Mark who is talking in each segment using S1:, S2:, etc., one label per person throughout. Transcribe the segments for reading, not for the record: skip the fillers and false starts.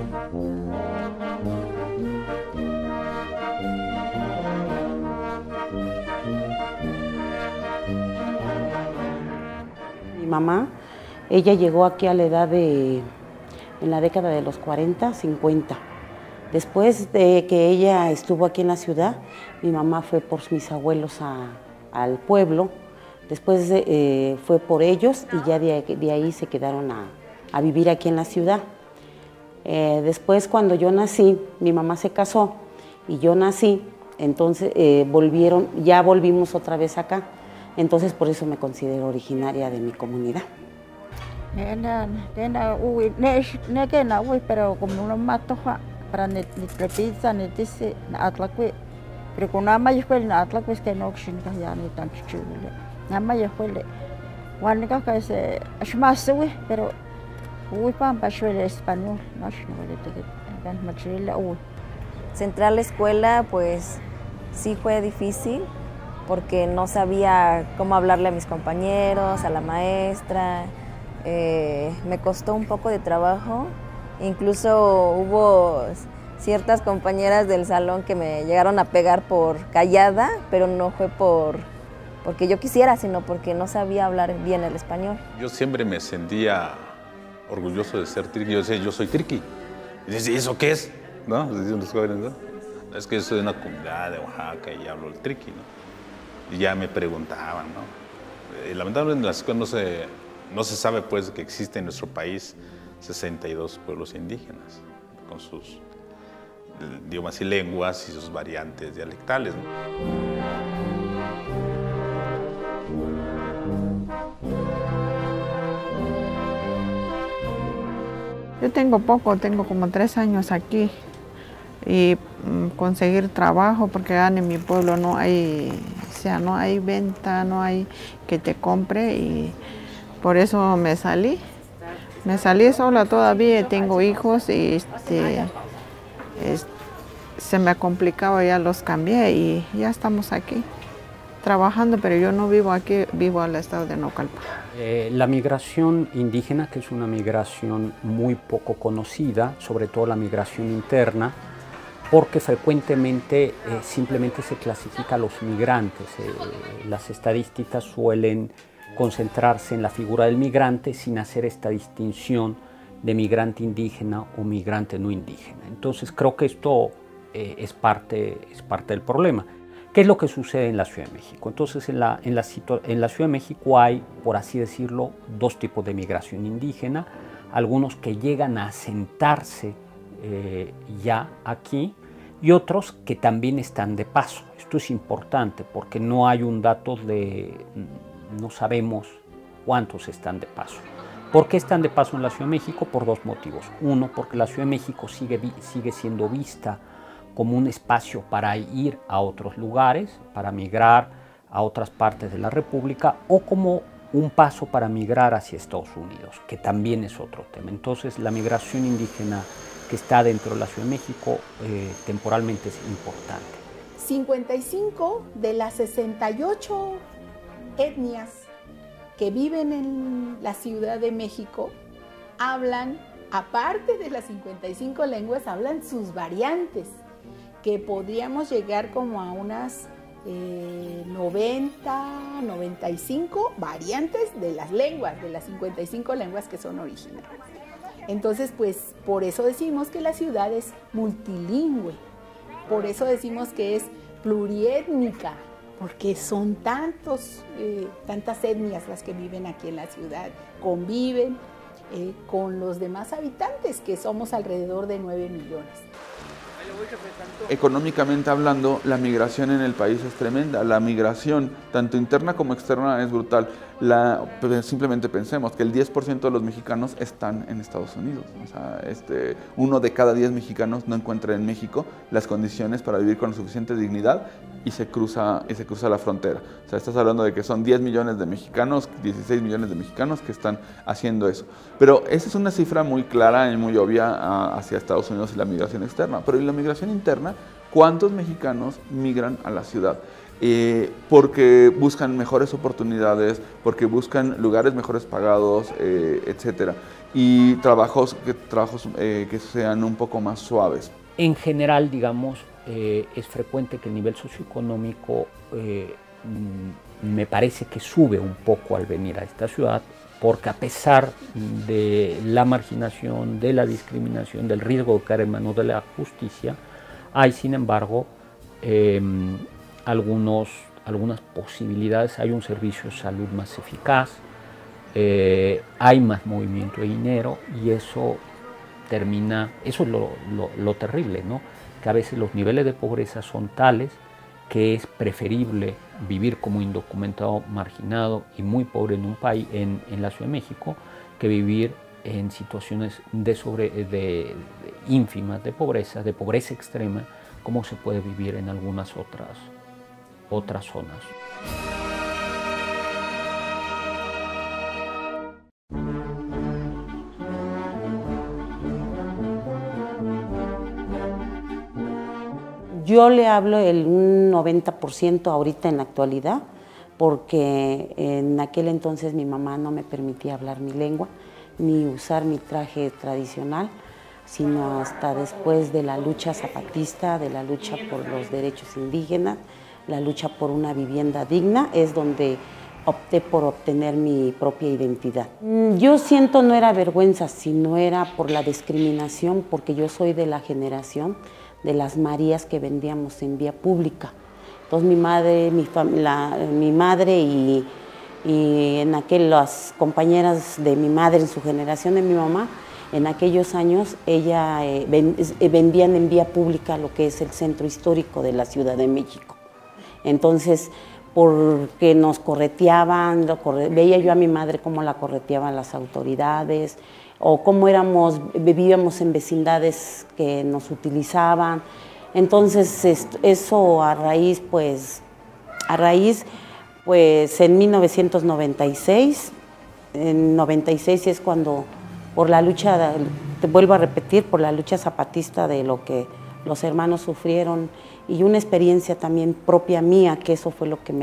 S1: Mi mamá, ella llegó aquí a la edad en la década de los 40, 50. Después de que ella estuvo aquí en la ciudad, mi mamá fue por mis abuelos al pueblo. Después fue por ellos y ya de ahí se quedaron a vivir aquí en la ciudad. Después, cuando yo nací, mi mamá se casó y yo nací, entonces ya volvimos otra vez acá. Entonces, por eso me considero originaria de mi comunidad.
S2: Pero como no mato para ni trepizza ni dice atlacue, pero con ama yo fue na atlacue es que no chin ya ni tan chulo. Nama yo fue Juanica que se ashmasui, pero uy pampa el español, no
S3: Entrar a la escuela, pues sí fue difícil porque no sabía cómo hablarle a mis compañeros, a la maestra. Me costó un poco de trabajo. Incluso hubo ciertas compañeras del salón que me llegaron a pegar por callada, pero no fue porque yo quisiera, sino porque no sabía hablar bien el español.
S4: Yo siempre me sentía orgulloso de ser triqui. Yo decía, yo soy triqui. Y dice, ¿y eso qué es? ¿No? Dicen los jóvenes, ¿no? Es que yo soy de una comunidad de Oaxaca y hablo el triqui, ¿no? Y ya me preguntaban, ¿no? Lamentablemente en la escuela no se sabe, pues, que existe en nuestro país 62 pueblos indígenas, con sus idiomas y lenguas y sus variantes dialectales, ¿no?
S5: Yo tengo como 3 años aquí y conseguir trabajo porque en mi pueblo no hay venta, no hay que te compre y por eso me salí. Me salí sola todavía, tengo hijos y se me complicaba, ya los cambié y ya estamos aquí trabajando, pero yo no vivo aquí, vivo al estado de Naucalpan.
S6: La migración indígena, que es una migración muy poco conocida, sobre todo la migración interna, porque frecuentemente simplemente se clasifica a los migrantes. Las estadísticas suelen concentrarse en la figura del migrante sin hacer esta distinción de migrante indígena o migrante no indígena. Entonces creo que esto es parte del problema. ¿Qué es lo que sucede en la Ciudad de México? Entonces en la Ciudad de México hay, por así decirlo, 2 tipos de migración indígena. Algunos que llegan a asentarse ya aquí y otros que también están de paso. Esto es importante porque no hay un dato no sabemos cuántos están de paso. ¿Por qué están de paso en la Ciudad de México? Por 2 motivos. Uno, porque la Ciudad de México sigue siendo vista como un espacio para ir a otros lugares, para migrar a otras partes de la República, o como un paso para migrar hacia Estados Unidos, que también es otro tema. Entonces, la migración indígena que está dentro de la Ciudad de México temporalmente es importante.
S7: 55 de las 68 etnias que viven en la Ciudad de México hablan, aparte de las 55 lenguas, hablan sus variantes, que podríamos llegar como a unas 90, 95 variantes de las lenguas, de las 55 lenguas que son originarias. Entonces, pues, por eso decimos que la ciudad es multilingüe, por eso decimos que es pluriétnica, porque son tantas etnias las que viven aquí en la ciudad, conviven con los demás habitantes, que somos alrededor de 9 millones.
S8: Económicamente hablando, la migración en el país es tremenda. La migración, tanto interna como externa, es brutal. Simplemente pensemos que el 10% de los mexicanos están en Estados Unidos. O sea, 1 de cada 10 mexicanos no encuentra en México las condiciones para vivir con suficiente dignidad y se cruza la frontera. O sea, estás hablando de que son 10 millones de mexicanos, 16 millones de mexicanos que están haciendo eso. Pero esa es una cifra muy clara y muy obvia hacia Estados Unidos y la migración externa. Pero en la migración interna, ¿cuántos mexicanos migran a la ciudad? porque buscan mejores oportunidades, porque buscan lugares mejores pagados, etc. Y trabajos que sean un poco más suaves.
S6: En general, digamos, es frecuente que el nivel socioeconómico me parece que sube un poco al venir a esta ciudad, porque a pesar de la marginación, de la discriminación, del riesgo de caer en manos de la justicia, hay sin embargo algunas posibilidades. Hay un servicio de salud más eficaz, hay más movimiento de dinero, y eso es lo terrible, ¿no? Que a veces los niveles de pobreza son tales que es preferible vivir como indocumentado, marginado y muy pobre en un país, en la Ciudad de México, que vivir en situaciones de ínfimas de pobreza extrema, como se puede vivir en algunas otras zonas.
S1: Yo le hablo un 90% ahorita en la actualidad, porque en aquel entonces mi mamá no me permitía hablar mi lengua, ni usar mi traje tradicional, sino hasta después de la lucha zapatista, de la lucha por los derechos indígenas, la lucha por una vivienda digna, es donde opté por obtener mi propia identidad. Yo siento no era vergüenza, sino era por la discriminación, porque yo soy de la generación de las Marías que vendíamos en vía pública. Entonces mi madre y las compañeras de mi madre en su generación de mi mamá, en aquellos años ella vendían en vía pública lo que es el centro histórico de la Ciudad de México. Entonces, porque nos correteaban, veía yo a mi madre cómo la correteaban las autoridades, o cómo vivíamos en vecindades que nos utilizaban. Entonces eso a raíz en 1996, en 96 es cuando por la lucha, te vuelvo a repetir, por la lucha zapatista de lo que los hermanos sufrieron, y una experiencia también propia mía, que eso fue lo que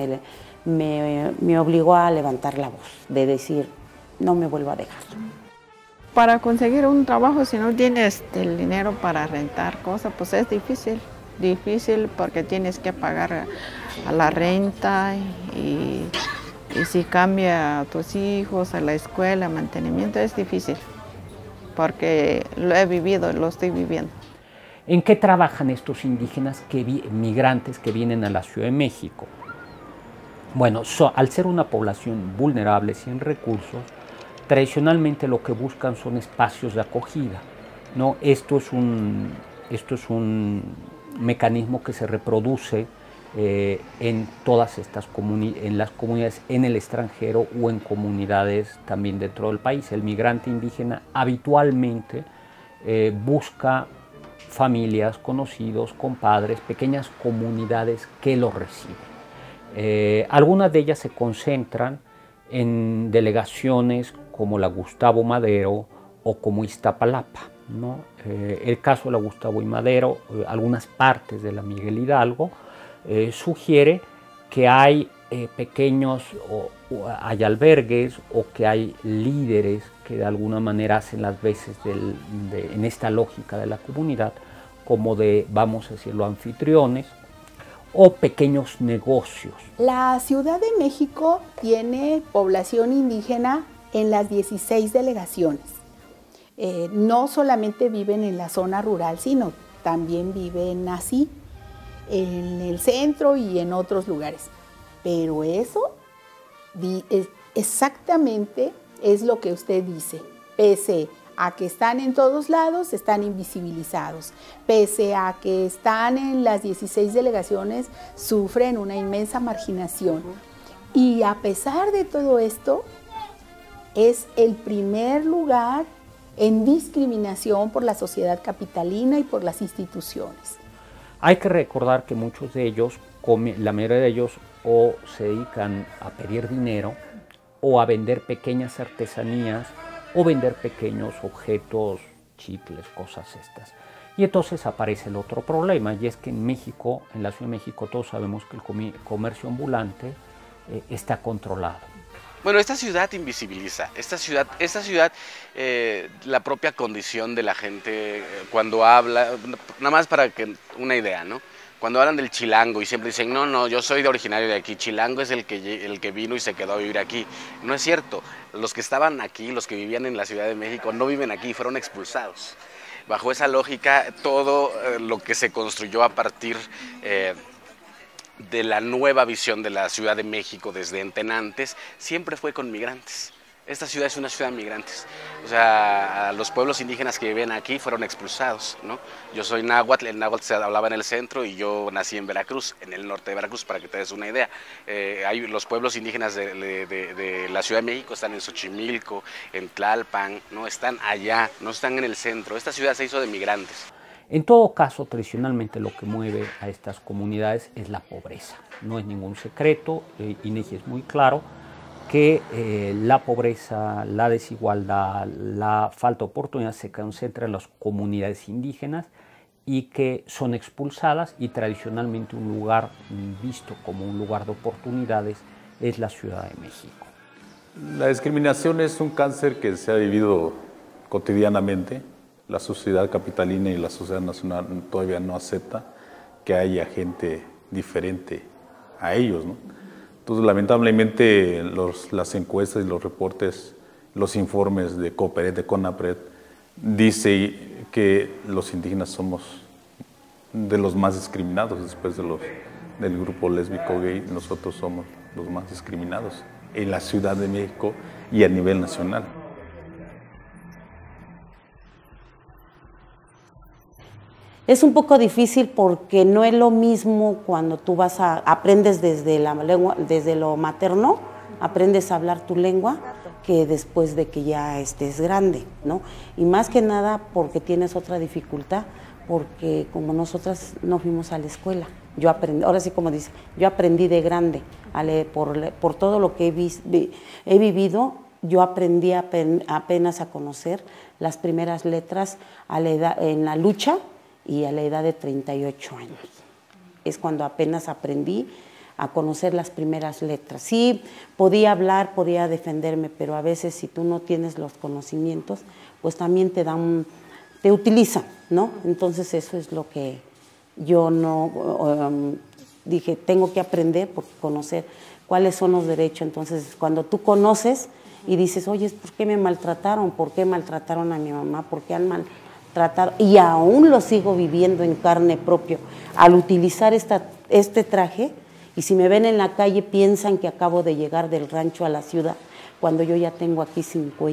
S1: me obligó a levantar la voz, de decir, no me vuelvo a dejar.
S5: Para conseguir un trabajo, si no tienes el dinero para rentar cosas, pues es difícil porque tienes que pagar a la renta y si cambia a tus hijos, a la escuela, mantenimiento, es difícil, porque lo he vivido, lo estoy viviendo.
S6: ¿En qué trabajan estos indígenas migrantes que vienen a la Ciudad de México? Bueno, al ser una población vulnerable, sin recursos, tradicionalmente lo que buscan son espacios de acogida, ¿no? Esto es un mecanismo que se reproduce en todas estas en las comunidades en el extranjero o en comunidades también dentro del país. El migrante indígena habitualmente busca familias, conocidos, compadres, pequeñas comunidades que lo reciben. Algunas de ellas se concentran en delegaciones como la Gustavo Madero o como Iztapalapa, ¿no? El caso de la Gustavo y Madero, algunas partes de la Miguel Hidalgo, sugiere que hay pequeños, hay albergues o que hay líderes que de alguna manera hacen las veces en esta lógica de la comunidad, como de, vamos a decirlo, anfitriones o pequeños negocios.
S7: La Ciudad de México tiene población indígena en las 16 delegaciones. No solamente viven en la zona rural, sino también viven así, en el centro y en otros lugares. Pero eso exactamente es lo que usted dice. Pese a que están en todos lados, están invisibilizados. Pese a que están en las 16 delegaciones, sufren una inmensa marginación. Y a pesar de todo esto, es el primer lugar en discriminación por la sociedad capitalina y por las instituciones.
S6: Hay que recordar que muchos de ellos, la mayoría de ellos, o se dedican a pedir dinero o a vender pequeñas artesanías o vender pequeños objetos, chicles, cosas estas. Y entonces aparece el otro problema, y es que en México, en la Ciudad de México, todos sabemos que el comercio ambulante está controlado.
S9: Bueno, esta ciudad invisibiliza, esta ciudad la propia condición de la gente cuando habla, nada más para que una idea, ¿no? Cuando hablan del chilango y siempre dicen, no, yo soy de originario de aquí, chilango es el que vino y se quedó a vivir aquí. No es cierto, los que estaban aquí, los que vivían en la Ciudad de México, no viven aquí, fueron expulsados. Bajo esa lógica, todo lo que se construyó a partir de la nueva visión de la Ciudad de México desde entenantes, siempre fue con migrantes. Esta ciudad es una ciudad de migrantes. O sea, los pueblos indígenas que viven aquí fueron expulsados, ¿no? Yo soy náhuatl, el náhuatl se hablaba en el centro y yo nací en Veracruz, en el norte de Veracruz, para que te des una idea. Los pueblos indígenas de la Ciudad de México están en Xochimilco, en Tlalpan, ¿no? Están allá, no están en el centro. Esta ciudad se hizo de migrantes.
S6: En todo caso, tradicionalmente lo que mueve a estas comunidades es la pobreza. No es ningún secreto, INEGI es muy claro que la pobreza, la desigualdad, la falta de oportunidad se concentra en las comunidades indígenas y que son expulsadas, y tradicionalmente un lugar visto como un lugar de oportunidades es la Ciudad de México.
S4: La discriminación es un cáncer que se ha vivido cotidianamente. La sociedad capitalina y la sociedad nacional todavía no acepta que haya gente diferente a ellos, ¿no? Entonces, lamentablemente, las encuestas y los reportes, los informes de Cooperet, de CONAPRED, dice que los indígenas somos de los más discriminados después del grupo lésbico gay. Nosotros somos los más discriminados en la Ciudad de México y a nivel nacional.
S1: Es un poco difícil porque no es lo mismo cuando tú aprendes desde la lengua, desde lo materno, aprendes a hablar tu lengua, que después de que ya estés grande, ¿no? Y más que nada porque tienes otra dificultad, porque como nosotras no fuimos a la escuela, yo aprendí, ahora sí como dice, yo aprendí de grande, por todo lo que he vivido, yo aprendí apenas a conocer las primeras letras en la lucha, y a la edad de 38 años. Es cuando apenas aprendí a conocer las primeras letras. Sí, podía hablar, podía defenderme, pero a veces si tú no tienes los conocimientos, pues también te utilizan, ¿no? Entonces eso es lo que yo no dije, tengo que aprender por conocer cuáles son los derechos. Entonces cuando tú conoces y dices, oye, ¿por qué me maltrataron? ¿Por qué maltrataron a mi mamá? ¿Por qué han maltratado? Y aún lo sigo viviendo en carne propia al utilizar este traje, y si me ven en la calle piensan que acabo de llegar del rancho a la ciudad, cuando yo ya tengo aquí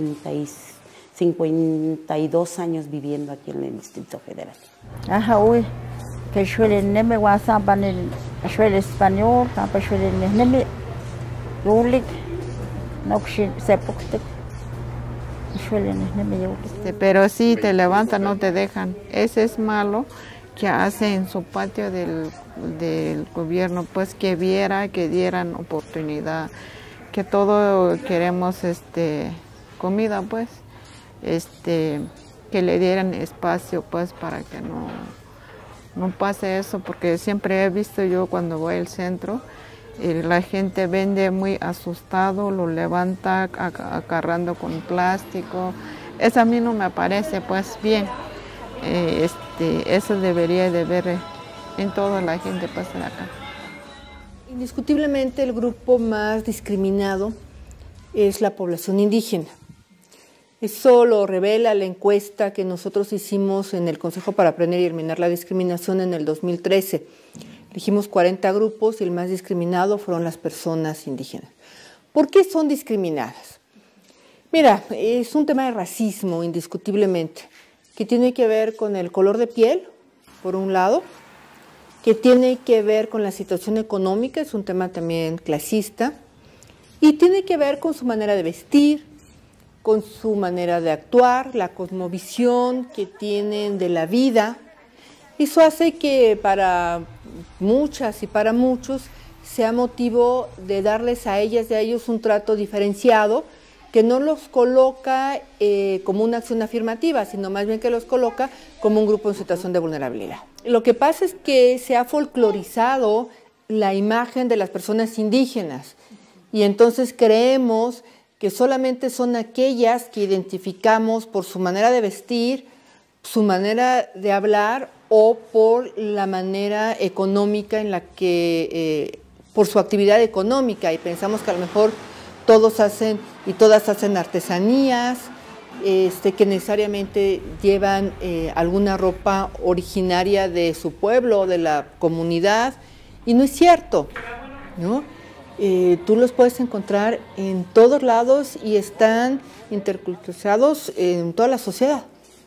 S1: 52 años viviendo aquí en el Distrito Federal.
S2: Ajá, uy, que suelen neme guasampan el español, tampa suelen neme rulik, no se pocte.
S5: Pero sí te levantan, no te dejan. Ese es malo que hace en su patio del gobierno, pues que dieran oportunidad, que todo queremos comida, pues, que le dieran espacio, pues, para que no pase eso, porque siempre he visto yo cuando voy al centro, la gente vende muy asustado, lo levanta agarrando con plástico. Eso a mí no me parece pues bien. Eso debería de ver en toda la gente pasa acá.
S10: Indiscutiblemente el grupo más discriminado es la población indígena. Eso lo revela la encuesta que nosotros hicimos en el Consejo para Prevenir y Eliminar la Discriminación en el 2013. Elegimos 40 grupos y el más discriminado fueron las personas indígenas. ¿Por qué son discriminadas? Mira, es un tema de racismo, indiscutiblemente, que tiene que ver con el color de piel, por un lado, que tiene que ver con la situación económica, es un tema también clasista, y tiene que ver con su manera de vestir, con su manera de actuar, la cosmovisión que tienen de la vida. Eso hace que para muchas y para muchos sea motivo de darles a ellas y a ellos un trato diferenciado que no los coloca como una acción afirmativa, sino más bien que los coloca como un grupo en situación de vulnerabilidad. Lo que pasa es que se ha folclorizado la imagen de las personas indígenas y entonces creemos que solamente son aquellas que identificamos por su manera de vestir, su manera de hablar o por la manera económica en la que, por su actividad económica, y pensamos que a lo mejor todos hacen y todas hacen artesanías, que necesariamente llevan alguna ropa originaria de su pueblo, de la comunidad, y no es cierto, ¿no? Tú los puedes encontrar en todos lados y están interculturalizados en toda la sociedad.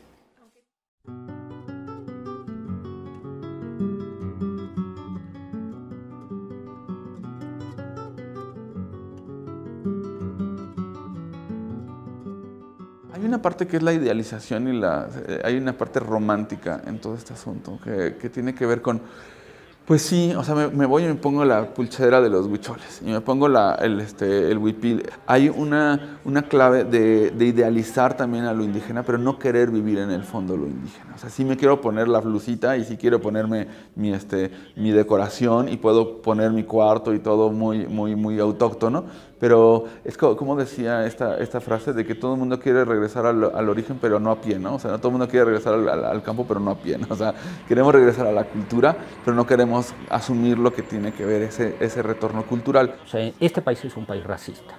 S8: Hay una parte que es la idealización y hay una parte romántica en todo este asunto que tiene que ver con, pues sí, o sea, me voy y me pongo la pulsera de los huicholes y me pongo el huipil. Hay una clave de idealizar también a lo indígena, pero no querer vivir en el fondo lo indígena. O sea, sí me quiero poner la blusita y sí quiero ponerme mi decoración y puedo poner mi cuarto y todo muy autóctono, pero es como decía esta frase de que todo el mundo quiere regresar al origen, pero no a pie, ¿no? O sea, no todo el mundo quiere regresar al campo, pero no a pie, ¿no? O sea, queremos regresar a la cultura, pero no queremos asumir lo que tiene que ver ese retorno cultural.
S6: O sea, este país es un país racista.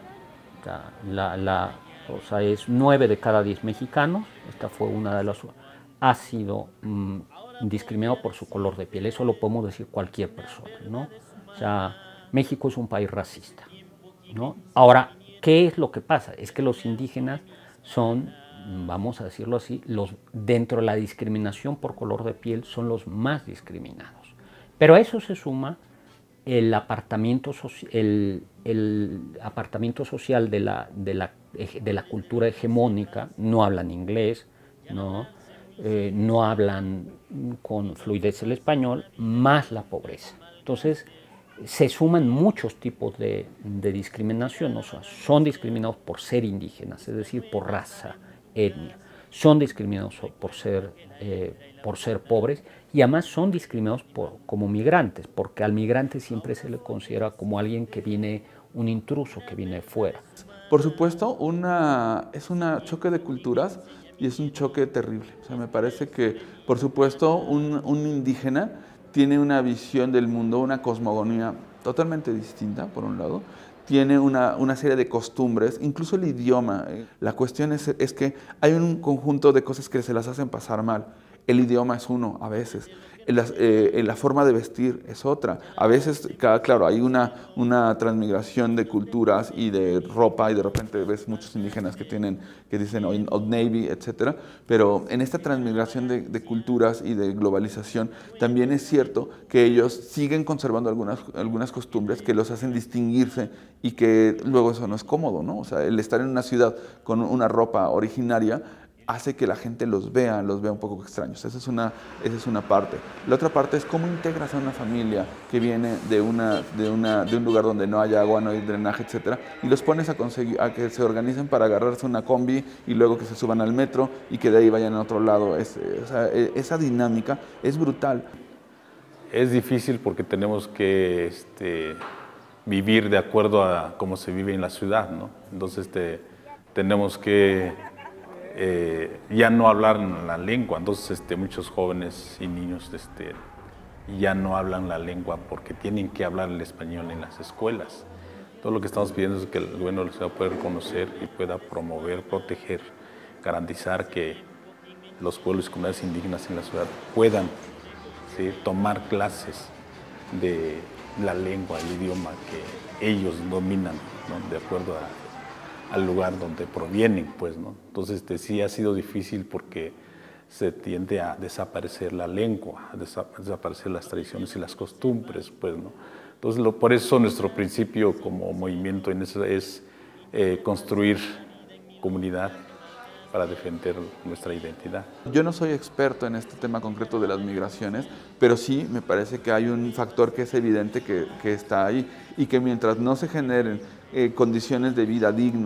S6: O sea, es 9 de cada 10 mexicanos, esta fue una de las... ha sido discriminado por su color de piel, eso lo podemos decir cualquier persona, ¿no? O sea, México es un país racista, ¿no? Ahora, ¿qué es lo que pasa? Es que los indígenas son, vamos a decirlo así, dentro de la discriminación por color de piel son los más discriminados. Pero a eso se suma el apartamiento social de la cultura hegemónica, no hablan inglés, no hablan con fluidez el español, más la pobreza. Entonces, se suman muchos tipos de discriminación, o sea, son discriminados por ser indígenas, es decir, por raza, etnia, son discriminados por ser pobres y además son discriminados como migrantes, porque al migrante siempre se le considera como alguien que viene, un intruso que viene de fuera.
S8: Por supuesto, es un choque de culturas y es un choque terrible. O sea, me parece que, por supuesto, un indígena tiene una visión del mundo, una cosmogonía totalmente distinta, por un lado. Tiene una serie de costumbres, incluso el idioma. La cuestión es que hay un conjunto de cosas que se las hacen pasar mal. El idioma es uno, a veces. La forma de vestir es otra. A veces, claro, hay una transmigración de culturas y de ropa, y de repente ves muchos indígenas que dicen Old Navy, etc. Pero en esta transmigración de culturas y de globalización, también es cierto que ellos siguen conservando algunas costumbres que los hacen distinguirse y que luego eso no es cómodo, ¿no? O sea, el estar en una ciudad con una ropa originaria hace que la gente los vea un poco extraños. Esa es una parte. La otra parte es cómo integras a una familia que viene de un lugar donde no hay agua, no hay drenaje, etc. Y los pones a que se organicen para agarrarse una combi y luego que se suban al metro y que de ahí vayan a otro lado. O sea, esa dinámica es brutal.
S4: Es difícil porque tenemos que vivir de acuerdo a cómo se vive en la ciudad, ¿no? Entonces tenemos que ya no hablar la lengua, entonces muchos jóvenes y niños ya no hablan la lengua porque tienen que hablar el español en las escuelas. Todo lo que estamos pidiendo es que el gobierno les pueda reconocer y pueda promover, proteger, garantizar que los pueblos y comunidades indígenas en la ciudad puedan, ¿sí?, tomar clases de la lengua, el idioma que ellos dominan, ¿no?, de acuerdo al lugar donde provienen, pues, ¿no? Entonces, sí ha sido difícil porque se tiende a desaparecer la lengua, a desaparecer las tradiciones y las costumbres, pues, ¿no? Entonces, por eso nuestro principio como movimiento es construir comunidad para defender nuestra identidad.
S8: Yo no soy experto en este tema concreto de las migraciones, pero sí me parece que hay un factor que es evidente que está ahí y que mientras no se generen condiciones de vida dignas,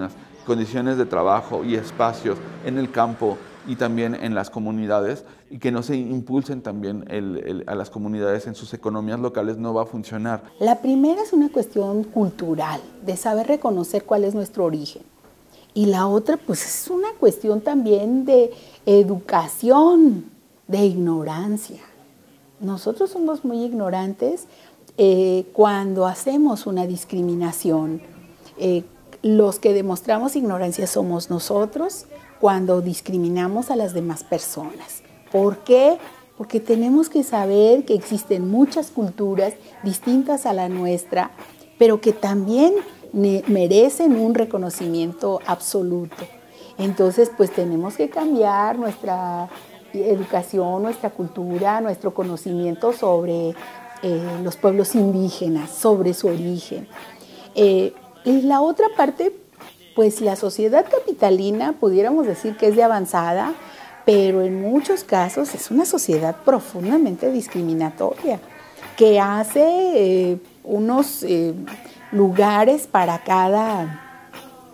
S8: condiciones de trabajo y espacios en el campo y también en las comunidades, y que no se impulsen también a las comunidades en sus economías locales, no va a funcionar.
S7: La primera es una cuestión cultural, de saber reconocer cuál es nuestro origen. Y la otra, pues es una cuestión también de educación, de ignorancia. Nosotros somos muy ignorantes cuando hacemos una discriminación. Los que demostramos ignorancia somos nosotros cuando discriminamos a las demás personas. ¿Por qué? Porque tenemos que saber que existen muchas culturas distintas a la nuestra, pero que también merecen un reconocimiento absoluto. Entonces, pues tenemos que cambiar nuestra educación, nuestra cultura, nuestro conocimiento sobre los pueblos indígenas, sobre su origen. Y la otra parte, pues la sociedad capitalina, pudiéramos decir que es de avanzada, pero en muchos casos es una sociedad profundamente discriminatoria, que hace unos lugares para cada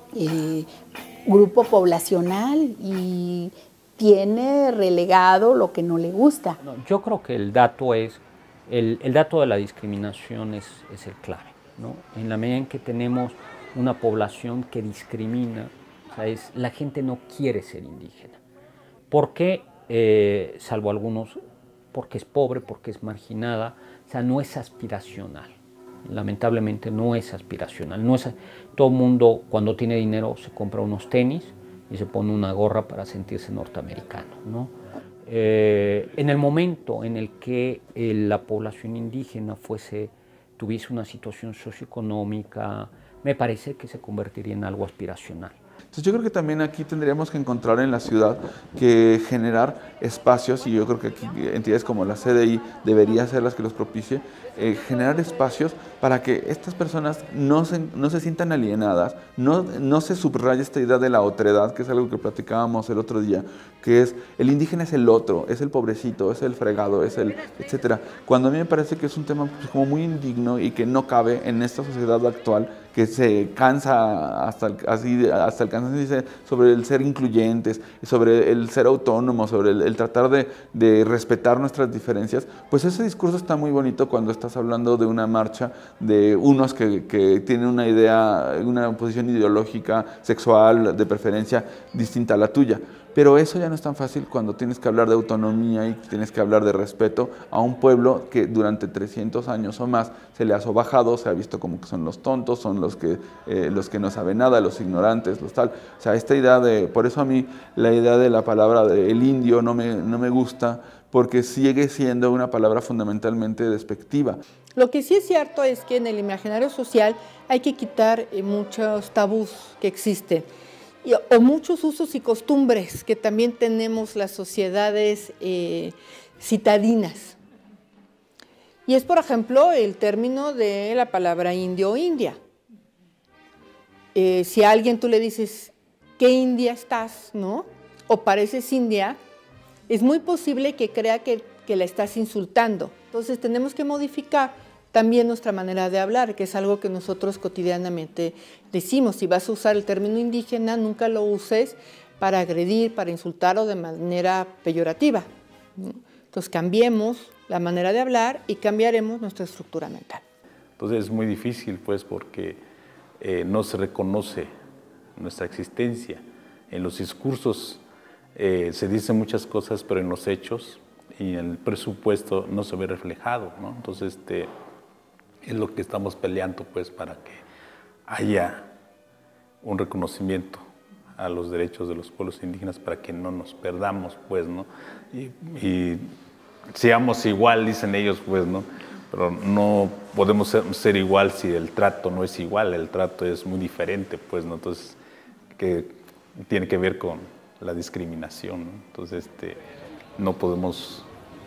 S7: grupo poblacional y tiene relegado lo que no le gusta.
S6: Yo creo que el dato es, el dato de la discriminación es el clave, ¿no? En la medida en que tenemos una población que discrimina, o sea, la gente no quiere ser indígena. ¿Por qué? Salvo algunos, porque es pobre, porque es marginada, o sea, no es aspiracional. Lamentablemente no es aspiracional. Todo el mundo cuando tiene dinero se compra unos tenis y se pone una gorra para sentirse norteamericano, ¿no? En el momento en el que la población indígena tuviese una situación socioeconómica, me parece que se convertiría en algo aspiracional.
S8: Entonces yo creo que también aquí tendríamos que encontrar en la ciudad que generar espacios, y yo creo que aquí entidades como la CDI debería ser las que los propicie, generar espacios para que estas personas no se sientan alienadas, no se subraye esta idea de la otredad, que es algo que platicábamos el otro día, que es el indígena es el otro, es el pobrecito, es el fregado, es el etcétera. Cuando a mí me parece que es un tema pues, como muy indigno y que no cabe en esta sociedad actual, que se cansa hasta el cansancio sobre el ser incluyentes, sobre el ser autónomos, sobre el tratar de respetar nuestras diferencias, pues ese discurso está muy bonito cuando estás hablando de una marcha de unos que tienen una idea, una posición ideológica, sexual, de preferencia distinta a la tuya. Pero eso ya no es tan fácil cuando tienes que hablar de autonomía y tienes que hablar de respeto a un pueblo que durante 300 años o más se le ha sobajado, se ha visto como que son los tontos, son los que no saben nada, los ignorantes, los tal. O sea, esta idea por eso a mí la idea de la palabra el indio no me gusta, porque sigue siendo una palabra fundamentalmente despectiva.
S10: Lo que sí es cierto es que en el imaginario social hay que quitar muchos tabús que existen. O muchos usos y costumbres que también tenemos las sociedades citadinas. Y es, por ejemplo, el término de la palabra indio o india. Si a alguien tú le dices, ¿qué india estás? ¿No? O pareces india, es muy posible que crea que la estás insultando. Entonces tenemos que modificar también nuestra manera de hablar, que es algo que nosotros cotidianamente decimos. Si vas a usar el término indígena, nunca lo uses para agredir, para insultar o de manera peyorativa. Entonces cambiemos la manera de hablar y cambiaremos nuestra estructura mental.
S4: Entonces es muy difícil, pues, porque no se reconoce nuestra existencia. En los discursos se dicen muchas cosas, pero en los hechos y en el presupuesto no se ve reflejado, ¿no? Entonces es lo que estamos peleando, pues, para que haya un reconocimiento a los derechos de los pueblos indígenas, para que no nos perdamos, pues, ¿no? Y seamos igual, dicen ellos, pues, ¿no? Pero no podemos ser igual si el trato no es igual, el trato es muy diferente, pues, ¿no? Entonces, que tiene que ver con la discriminación, ¿no? Entonces, no podemos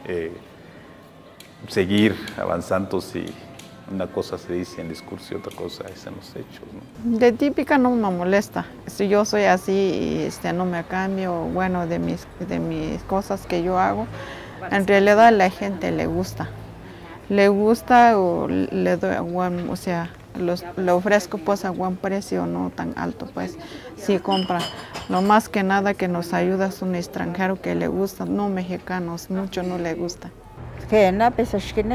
S4: seguir avanzando si una cosa se dice en discurso y otra cosa es en los hechos, ¿no?
S5: De típica no me molesta. Si yo soy así y no me cambio, bueno, de mis cosas que yo hago, en realidad a la gente le gusta. Le gusta o le doy, bueno, o sea, le ofrezco pues a buen precio, no tan alto, pues sí compra. Lo más que nada que nos ayuda es un extranjero que le gusta, no mexicanos, mucho no le gusta.
S2: Que no, pues es que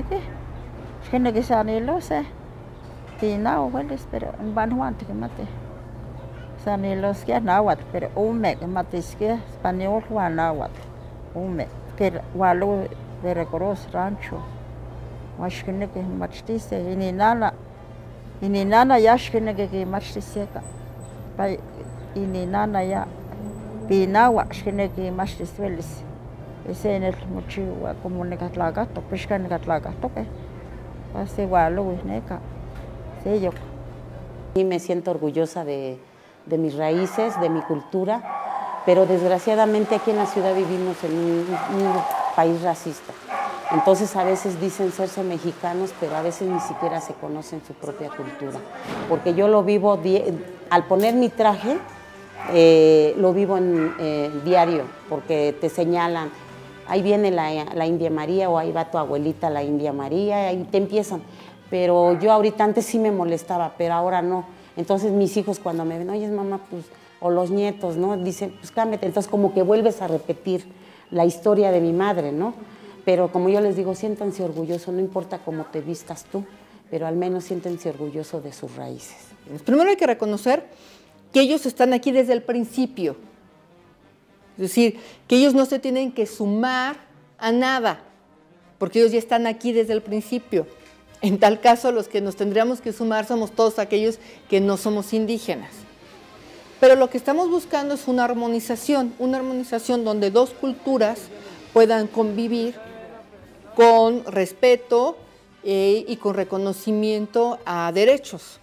S2: sanilos, tina o pero un van que mate. Sanilos que náhuat, pero que mate es que español juan náhuat, que walo de recoros rancho. Washkine que machtice, y ni nana yashkine que machtice, y ni nana ya pinawa, shkine que machtizuelis. Ese en el mochiwa como negatlagato, pesca negatlagato, que hace gualo, neca, sé yo.
S1: Y me siento orgullosa de mis raíces, de mi cultura, pero desgraciadamente aquí en la ciudad vivimos en un país racista. Entonces a veces dicen serse mexicanos, pero a veces ni siquiera se conocen su propia cultura. Porque yo lo vivo, al poner mi traje, lo vivo en diario, porque te señalan, ahí viene la India María, o ahí va tu abuelita la India María, ahí te empiezan. Pero yo ahorita antes sí me molestaba, pero ahora no. Entonces mis hijos cuando me ven, oye mamá, pues, o los nietos, ¿no? Dicen, pues cámbiate. Entonces como que vuelves a repetir la historia de mi madre, ¿no? Pero como yo les digo, siéntanse orgullosos, no importa cómo te vistas tú, pero al menos siéntanse orgullosos de sus raíces.
S10: Primero hay que reconocer que ellos están aquí desde el principio. Es decir, que ellos no se tienen que sumar a nada, porque ellos ya están aquí desde el principio. En tal caso, los que nos tendríamos que sumar somos todos aquellos que no somos indígenas. Pero lo que estamos buscando es una armonización donde dos culturas puedan convivir con respeto y con reconocimiento a derechos.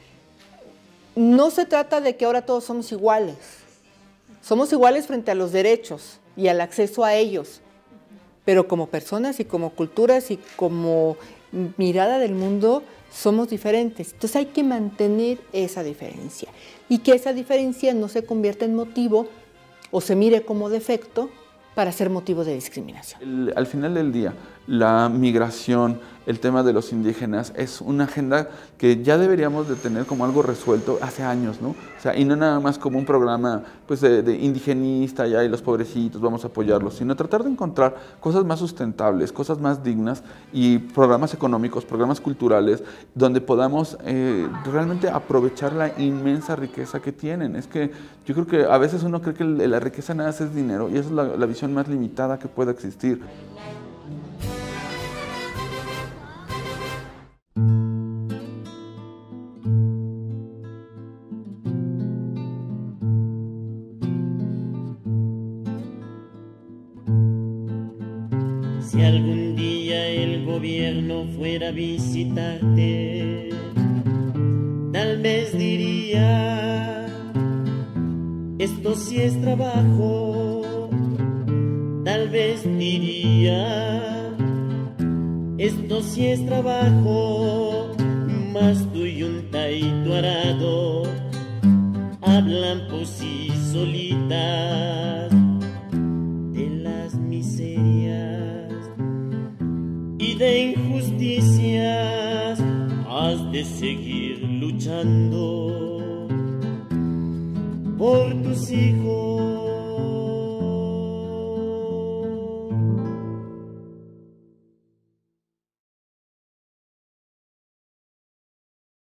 S10: No se trata de que ahora todos somos iguales. Somos iguales frente a los derechos y al acceso a ellos, pero como personas y como culturas y como mirada del mundo somos diferentes. Entonces hay que mantener esa diferencia y que esa diferencia no se convierta en motivo o se mire como defecto para ser motivo de discriminación.
S8: Al final del día, la migración, el tema de los indígenas es una agenda que ya deberíamos de tener como algo resuelto hace años, ¿no? O sea, y no nada más como un programa pues, de indigenista, ya y los pobrecitos, vamos a apoyarlos, sino tratar de encontrar cosas más sustentables, cosas más dignas y programas económicos, programas culturales, donde podamos realmente aprovechar la inmensa riqueza que tienen. Es que yo creo que a veces uno cree que la riqueza nada más es dinero y esa es la visión más limitada que pueda existir.
S11: Si algún día el gobierno fuera a visitarte, tal vez diría, esto sí es trabajo. Tal vez diría, esto sí es trabajo, mas tu yunta y tu arado hablan por sí solitas de las miserias y de injusticias. Has de seguir luchando por tus hijos